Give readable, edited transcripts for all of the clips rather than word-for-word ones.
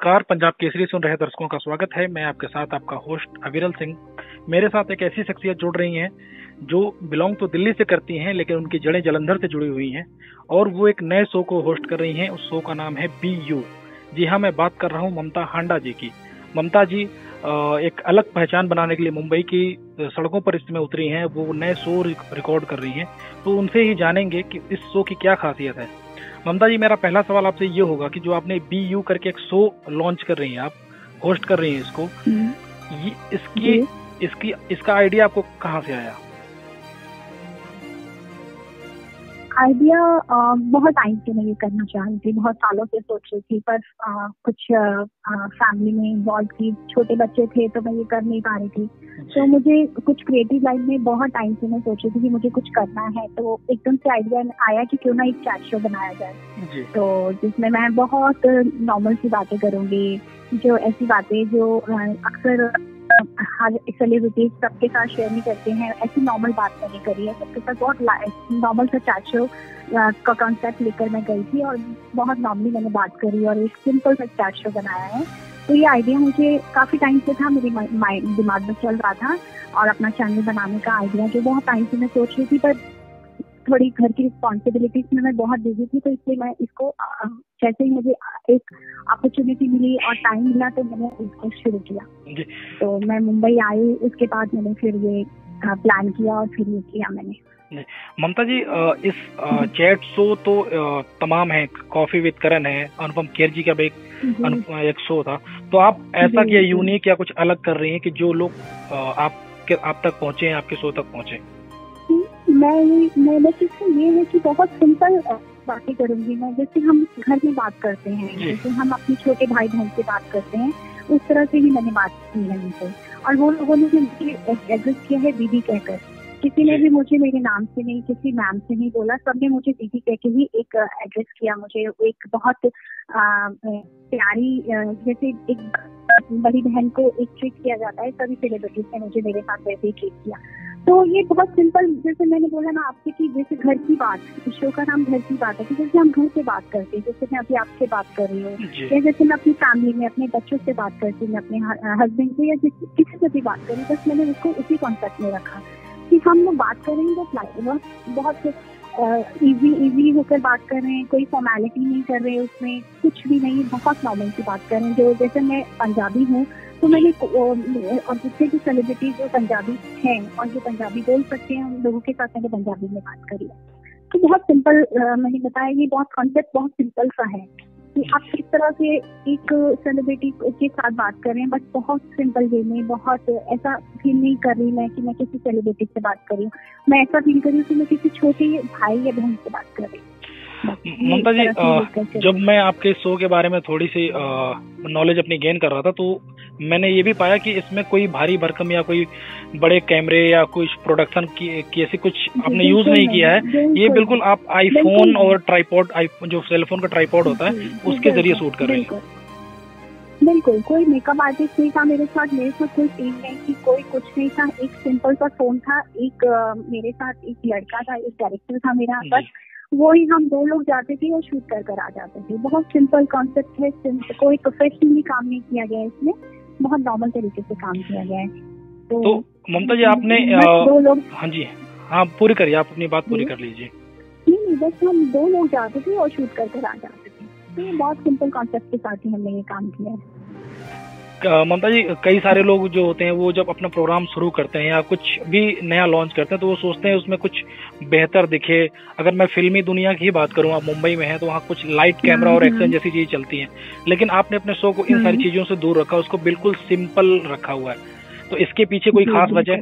नमस्कार, पंजाब केसरी सुन रहे दर्शकों का स्वागत है। मैं आपके साथ आपका होस्ट अविरल सिंह। मेरे साथ एक ऐसी शख्सियत जुड़ रही हैं जो बिलोंग तो दिल्ली से करती हैं, लेकिन उनकी जड़ें जालंधर से जुड़ी हुई हैं और वो एक नए शो को होस्ट कर रही हैं। उस शो का नाम है बी यू। जी हाँ, मैं बात कर रहा हूँ ममता हांडा जी की। ममता जी एक अलग पहचान बनाने के लिए मुंबई की सड़कों पर इस समय उतरी हैं। वो नए शो रिकॉर्ड कर रही हैं, तो उनसे ही जानेंगे कि इस शो की क्या खासियत है। ममता जी, मेरा पहला सवाल आपसे ये होगा कि जो आपने बी यू करके एक शो लॉन्च कर रही हैं, आप होस्ट कर रही हैं इसको, ये इसका आइडिया आपको कहाँ से आया? आइडिया बहुत टाइम से मैं ये करना चाह रही थी, बहुत सालों से सोच रही थी, पर कुछ फैमिली में इन्वॉल्व थी, छोटे बच्चे थे तो मैं ये कर नहीं पा रही थी। तो मुझे कुछ क्रिएटिव लाइन में बहुत टाइम से मैं सोच रही थी कि मुझे कुछ करना है, तो एकदम से आइडिया आया कि क्यों ना एक चैट शो बनाया जाए। तो जिसमें मैं बहुत नॉर्मल सी बातें करूंगी, जो ऐसी बातें जो अक्सर हर सेलिब्रिटीज सबके साथ शेयर नहीं करते हैं, ऐसी नॉर्मल बात मैंने करी है सबके साथ। बहुत नॉर्मल सा चैट शो का कॉन्सेप्ट लेकर मैं गई थी और बहुत नॉर्मली मैंने बात करी और एक सिंपल सा चैट शो बनाया है। तो ये आइडिया मुझे काफी टाइम से था, मेरे दिमाग में चल रहा था, और अपना चैनल बनाने का आइडिया जो बहुत टाइम से मैं सोच रही थी, पर थोड़ी घर की रिस्पॉन्सिबिलिटीज में मैं बहुत बिजी थी। तो इसलिए मैं इसको जैसे ही मुझे एक अपॉर्चुनिटी मिली और टाइम मिला तो मैंने इसको शुरू किया। तो मैं मुंबई आई, उसके बाद मैंने फिर ये प्लान किया और फिर ये किया मैंने। ममता जी, इस चैट शो तो तमाम है, कॉफी विद करण है, अनुपम खेर जी का भी एक शो था। तो आप ऐसा क्या यूनिक या कुछ अलग कर रही हैं कि जो लोग आप तक पहुंचे, आपके शो तक पहुंचे? मैं बस इसमें ये है कि बहुत सिंपल बातें करूंगी मैं, जैसे हम घर में बात करते हैं, जैसे हम अपने छोटे भाई बहन से बात करते हैं, उस तरह से ही मैंने बात की है उनसे। और वो लोगों ने मुझे एड्रेस किया है दीदी कहकर। किसी ने भी मुझे मेरे नाम से नहीं, किसी मैम से नहीं बोला, सबने मुझे दीदी कह के ही एक एड्रेस किया। मुझे एक बहुत प्यारी, जैसे एक बड़ी बहन को एक ट्रीट किया जाता है, सभी सेलिब्रिटीज ने मुझे मेरे साथ वैसे ही ट्रीट किया। तो ये बहुत सिंपल, जैसे मैंने बोला ना आपसे कि जैसे घर की बात, इस शो का नाम घर की बात है कि जैसे हम घर से बात करते हैं, जैसे मैं अभी आपसे बात कर रही हूँ, या जैसे मैं अपनी फैमिली में अपने बच्चों से बात करती हूँ, मैं अपने हस्बैंड से या किसी से भी बात करी, बस मैंने उसको उसी कॉन्सेप्ट में रखा कि हम लोग बात करेंगे तो बहुत इजी होकर बात कर रहे हैं, कोई फॉर्मेलिटी नहीं कर रहे हैं, उसमें कुछ भी नहीं, बहुत नॉर्मल की बात कर रहे हैं। जो जैसे मैं पंजाबी हूँ तो मैंने और जितने भी सेलिब्रिटी जो पंजाबी हैं और जो पंजाबी बोल सकते हैं, उन लोगों के साथ मैंने पंजाबी में बात करी। तो बहुत सिंपल मैंने बताया, ये बहुत कॉन्सेप्ट बहुत सिंपल सा है कि आप किस तरह से एक सेलिब्रिटी के साथ बात कर रहे हैं, बस बहुत सिंपल वे में। बहुत ऐसा फील नहीं कर रही मैं कि मैं किसी सेलिब्रिटी से बात कर रही हूँ, मैं ऐसा फील कर रही हूँ कि मैं किसी छोटे भाई या बहन से बात कर रही हूँ। ममता जी, जब मैं आपके शो के बारे में थोड़ी सी नॉलेज अपनी गेन कर रहा था, तो मैंने ये भी पाया कि इसमें कोई भारी भरकम या कोई बड़े कैमरे या कुछ प्रोडक्शन की ऐसी कुछ आपने यूज नहीं किया है। ये बिल्कुल आप आईफोन और ट्राइपॉड, जो सेलफोन का ट्राइपॉड होता है, उसके जरिए शूट कर रहे हैं। बिल्कुल, कोई मेकअप आर्टिस्ट नहीं था मेरे साथ कोई टीम नहीं थी, कोई कुछ नहीं था। एक सिंपल सा फोन था, एक मेरे साथ एक लड़का था, एक डायरेक्टर था मेरा, बस वो ही हम दो लोग जाते थे और शूट कर आ जाते थे। बहुत सिंपल कॉन्सेप्ट है, कोई प्रोफेशनली काम नहीं किया गया है इसमें, बहुत नॉर्मल तरीके से काम किया गया है। तो ममता जी, आपने दो लोग, हाँ जी, हाँ पूरी करिए, आप अपनी बात पूरी कर लीजिए। नहीं, बस हम दो लोग जाते थे और शूट कर आ जाते थे। तो ये बहुत सिंपल कॉन्सेप्ट के साथ ही हमने ये काम किया है। ममता जी, कई सारे लोग जो होते हैं वो जब अपना प्रोग्राम शुरू करते हैं या कुछ भी नया लॉन्च करते हैं, तो वो सोचते हैं उसमें कुछ बेहतर दिखे। अगर मैं फिल्मी दुनिया की ही बात करूं, आप मुंबई में हैं तो वहाँ कुछ लाइट कैमरा और एक्शन जैसी चीजें चलती हैं, लेकिन आपने अपने शो को इन सारी चीजों से दूर रखा, उसको बिल्कुल सिंपल रखा हुआ है। तो इसके पीछे कोई खास वजह?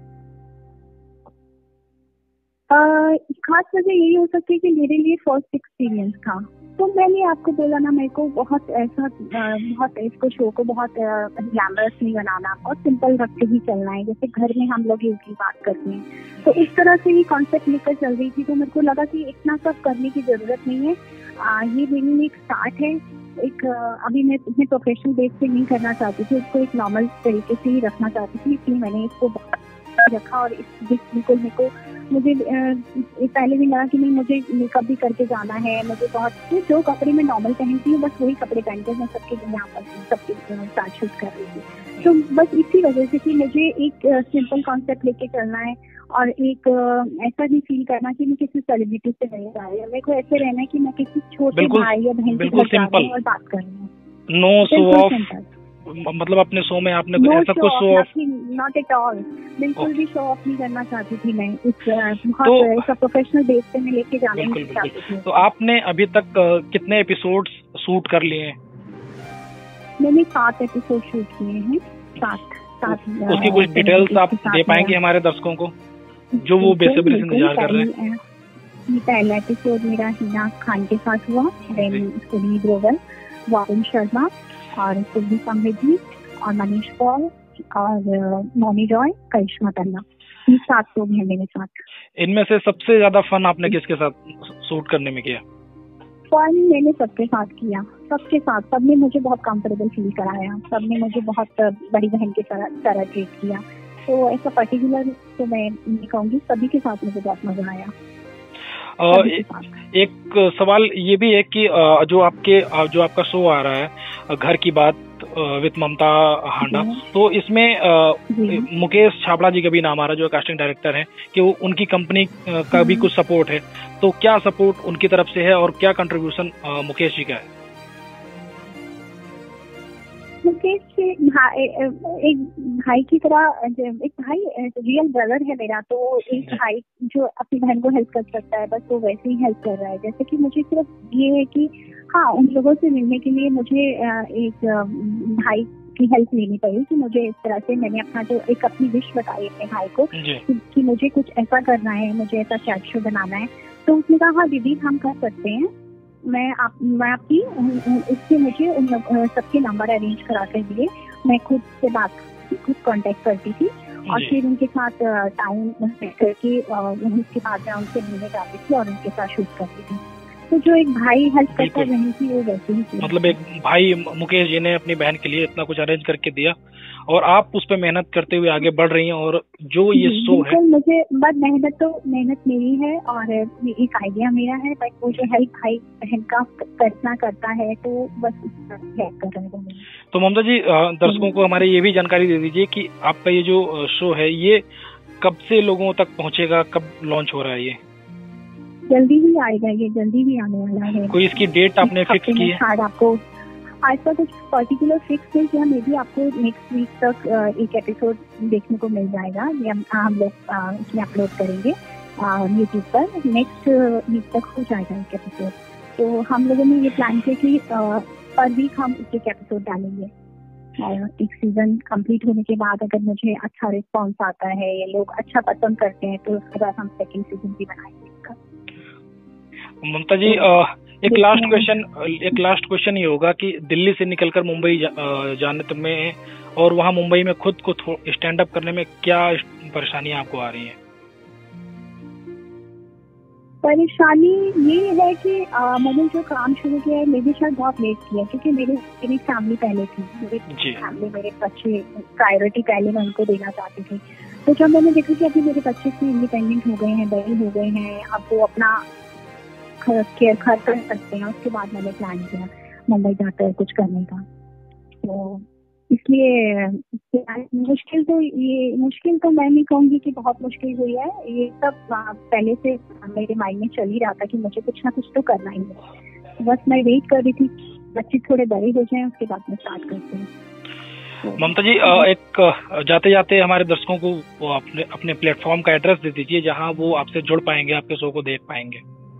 खास वजह यही हो सकती है कि मेरे लिए फर्स्ट एक्सपीरियंस था। तो मैंने आपको बोला ना, मेरे को बहुत इसको शो को बहुत ग्लैमरस नहीं बनाना, बहुत सिंपल रख के ही चलना है, जैसे घर में हम लोग एक ही बात करते हैं। तो इस तरह से ही कॉन्सेप्ट लेकर चल रही थी। तो मेरे को लगा कि इतना सब करने की जरूरत नहीं है, ये मेरी एक स्टार्ट है। एक अभी मैं इतने प्रोफेशनल बेस पे नहीं करना चाहती थी, इसको एक नॉर्मल तरीके से ही रखना चाहती थी, इसलिए मैंने इसको रखा। और बिल्कुल मेरे को मुझे पहले भी लगा कि नहीं, मुझे मेकअप भी करके जाना है, मुझे बहुत जो कपड़े मैं नॉर्मल पहनती हूँ बस वही कपड़े पहन के मैं सबके यहाँ पर सबके साथ शूट कर रही थी। तो बस इसी वजह से कि मुझे एक सिंपल कॉन्सेप्ट लेके चलना है और एक ऐसा भी फील करना कि मैं किसी सेलिब्रिटी से नहीं जा रही हूँ। मेरे को ऐसे रहना है कि मैं किसी छोटे भाई या बहन के घर जा रही हूँ और बात कर रही हूँ। नो शो ऑफ, मतलब अपने शो में आपने ऐसा कुछ show off not at all, बिल्कुल भी शो ऑफ नहीं करना चाहती थी मैं। बहुत प्रोफेशनल बेस पे मैं लेके जाना चाहती थी। तो आपने अभी तक कितने एपिसोड्स शूट कर लिए हैं? मैंने 7 एपिसोड शूट किए हैं। 7 उसकी कुछ डिटेल्स आप दे पाएंगे हमारे दर्शकों को, जो वो बेसब्री से इंतजार कर रहे हैं? पहला एपिसोड मेरा हिना खान के साथ हुआ, देन सुनील ग्रोवर, वारुण शर्मा और सुरभि समृद्धि और मनीष पॉल और मौनी रॉय, करिश्मा तन्ना, ये 7 लोग हैं मेरे साथ। इनमें से सबसे ज्यादा फन आपने किसके साथ शूट करने में किया? फन मैंने सबके साथ किया, सबके साथ। सबने मुझे बहुत कंफर्टेबल फील कराया, सबने मुझे बहुत बड़ी बहन की तरह ट्रीट किया। तो ऐसा पर्टिकुलर तो मैं नहीं कहूँगी, सभी के साथ मुझे बहुत मजा आया। एक सवाल ये भी है कि जो आपका शो आ रहा है घर की बात विद ममता हांडा, तो इसमें मुकेश छाबड़ा जी का भी नाम आ रहा है जो कास्टिंग डायरेक्टर हैं, कि वो उनकी कंपनी का भी कुछ सपोर्ट है। तो क्या सपोर्ट उनकी तरफ से है और क्या कंट्रीब्यूशन मुकेश जी का है? मुकेश एक भाई की तरह, एक भाई रियल ब्रदर है मेरा। तो एक भाई जो अपनी बहन को हेल्प कर सकता है, बस वो वैसे ही हेल्प कर रहा है। जैसे कि मुझे सिर्फ ये है कि हाँ, उन लोगों से मिलने के लिए मुझे एक भाई की हेल्प लेनी पड़ी कि मुझे इस तरह से, मैंने अपना जो एक अपनी विश बताई अपने भाई को कि मुझे कुछ ऐसा करना है, मुझे ऐसा चैट शो बनाना है। तो उसने कहा हाँ दीदी हम कर सकते हैं, मैं आपकी इससे मुझे उन सबके नंबर अरेंज करा कर दिए। मैं खुद कांटेक्ट करती थी और फिर उनके साथ टाइम करके उसके बाद मैं उनसे मिलने जाती थी और उनके साथ शूट करती थी। तो जो एक भाई हेल्प करता रही थी वो वैसे ही थी। मतलब एक भाई मुकेश जी ने अपनी बहन के लिए इतना कुछ अरेंज करके दिया और आप उस पर मेहनत करते हुए आगे बढ़ रही हैं। और जो ये शो है, मुझे बस मेहनत मेरी है और एक आइडिया मेरा है, बट वो जो हेल्प भाई बहन का करता है तो बस हेल्प कर रहे हैं। तो ममता जी दर्शकों को हमारे ये भी जानकारी दे दीजिए कि आपका ये जो शो है ये कब से लोगों तक पहुँचेगा, कब लॉन्च हो रहा है? ये जल्दी ही आएगा, ये जल्दी भी आने वाला है। कोई इसकी डेट आपने फिक्स की है? आपको ऐसा कुछ पर्टिकुलर फिक्स है कि मे भी आपको नेक्स्ट वीक तक एक एपिसोड देखने को मिल जाएगा। ये हम लोग इसमें अपलोड करेंगे यूट्यूब पर। नेक्स्ट वीक तक हो जाएगा एक एपिसोड। तो हम लोगों ने ये प्लान किया कि पर वीक हम एक एपिसोड डालेंगे। एक सीजन कंप्लीट होने के बाद अगर मुझे अच्छा रिस्पॉन्स आता है या लोग अच्छा पसंद करते हैं तो उसके बाद हम सेकेंड सीजन भी बनाएंगे। ममता जी एक लास्ट क्वेश्चन ये होगा कि दिल्ली से निकलकर मुंबई जाने में और वहाँ मुंबई में खुद को स्टैंड अप करने में क्या परेशानियां आपको आ रही हैं? परेशानी ये है कि मैंने जो काम शुरू किया है मेरे शायद बहुत लेट किया, क्योंकि मेरी फैमिली पहले थी। मेरे बच्चे प्रायोरिटी पहले मैं उनको देना चाहती थी। तो जब मैंने देखा कि अभी मेरे बच्चे इतने इंडिपेंडेंट हो गए हैं, बड़े हो गए हैं, अब वो अपना केयर खर्च कर सकते हैं, उसके बाद मैंने प्लान किया मुंबई जाकर कुछ करने का। तो इसलिए मुश्किल तो मैं नहीं कहूँगी कि बहुत मुश्किल हुई है। ये सब पहले से मेरे माइंड में चल ही रहा था कि मुझे कुछ ना कुछ तो करना ही है। बस मैं वेट कर रही थी बच्चे थोड़े बड़े हो जाएं, उसके बाद में स्टार्ट करते हैं। ममता जी एक जाते जाते हमारे दर्शकों को अपने प्लेटफॉर्म का एड्रेस दे दीजिए जहाँ वो आपसे जुड़ पाएंगे, आपके शो को देख पाएंगे।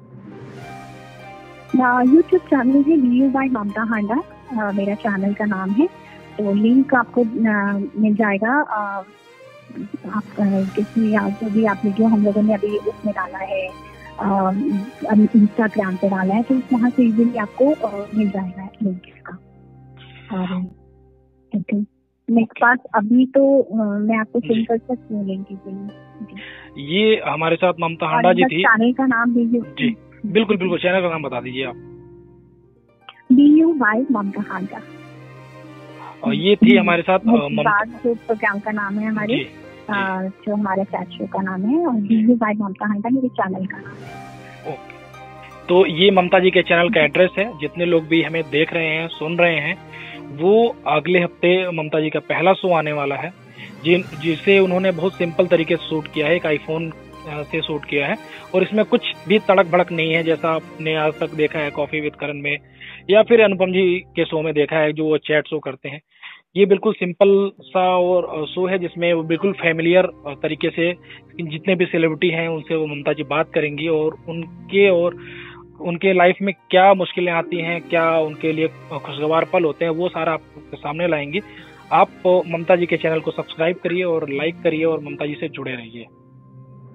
यूट्यूब चैनल है BU by ममता हांडा, मेरा चैनल का नाम है। तो लिंक आपको मिल जाएगा आप किसी जो भी आप वीडियो हम लोगों ने अभी उसमें डाला है, इंस्टाग्राम पे डाला है, तो वहाँ से इजीली आपको मिल जाएगा लिंक इसका। और मेरे पास अभी तो मैं आपको सेंड कर सकती हूँ लिंक की। ये हमारे साथ ममता हांडा जी थी। चैनल का नाम दीजिए जी। बिल्कुल चैनल का नाम बता दीजिए आप। BU by ममता हांडा। और ये थी हमारे साथ जो प्रोग्राम का नाम है हमारे। जो हमारे चैट शो का नाम है, और DU बाय ममता हंडा मेरे चैनल का नाम है। ओके, तो ये ममता जी के चैनल का एड्रेस है। जितने लोग भी हमें देख रहे हैं, सुन रहे हैं, वो अगले हफ्ते ममता जी का पहला शो आने वाला है, जिसे उन्होंने बहुत सिंपल तरीके से शूट किया है, एक आईफोन से शूट किया है, और इसमें कुछ भी तड़क भड़क नहीं है जैसा आपने आज तक देखा है कॉफी विद करण में या फिर अनुपम जी के शो में देखा है जो वो चैट शो करते हैं। ये बिल्कुल सिंपल सा और शो है जिसमें वो बिल्कुल फैमिलियर तरीके से जितने भी सेलिब्रिटी हैं उनसे वो ममता जी बात करेंगी, और उनके लाइफ में क्या मुश्किलें आती हैं, क्या उनके लिए खुशगवार पल होते हैं, वो सारा आपके सामने लाएंगी। आप ममता जी के चैनल को सब्सक्राइब करिए और लाइक करिए और ममता जी से जुड़े रहिए।